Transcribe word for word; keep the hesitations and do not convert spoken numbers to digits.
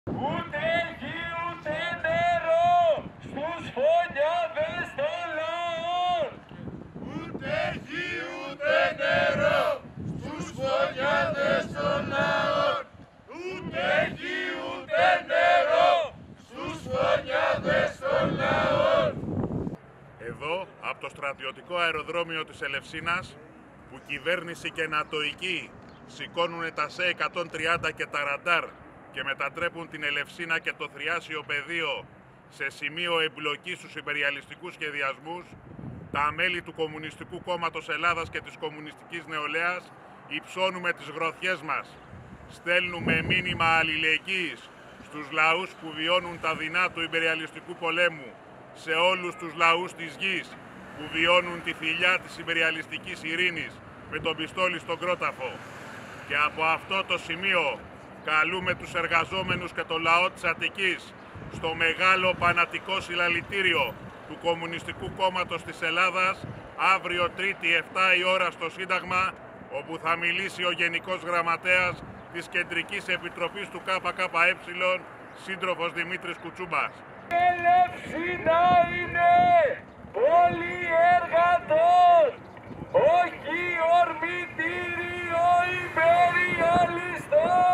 Ούτε γη ούτε νερό στους φωνιάδες των λαών. Ούτε γη ούτε νερό στους φωνιάδες των λαών. Ούτε γη ούτε νερό στους φωνιάδες των λαών. Εδώ, από το στρατιωτικό αεροδρόμιο της Ελευσίνας, που κυβέρνηση και νατοικοί σηκώνουν τα ΣΕ εκατόν τριάντα και τα ραντάρ και μετατρέπουν την Ελευσίνα και το θριάσιο πεδίο σε σημείο εμπλοκής στους υπεριαλιστικούς σχεδιασμούς, τα μέλη του Κομμουνιστικού Κόμματος Ελλάδας και της Κομμουνιστικής Νεολαίας υψώνουμε τις γροθιές μας. Στέλνουμε μήνυμα αλληλεγγύης στους λαούς που βιώνουν τα δεινά του υπεριαλιστικού πολέμου, σε όλους τους λαούς της γης που βιώνουν τη θηλιά της υπεριαλιστικής ειρήνης με τον πιστόλι στον κρόταφο. Και από αυτό το σημείο καλούμε τους εργαζόμενους και το λαό της Αττικής στο μεγάλο πανατικό συλλαλητήριο του Κομμουνιστικού Κόμματος της Ελλάδας αύριο Τρίτη επτά η ώρα στο Σύνταγμα, όπου θα μιλήσει ο Γενικός Γραμματέας της Κεντρικής Επιτροπής του ΚΚΕ, σύντροφος Δημήτρης Κουτσούμπας. Ελευσίνα είναι πόλη εργατών, όχι ορμητήριο υπεριαλιστών.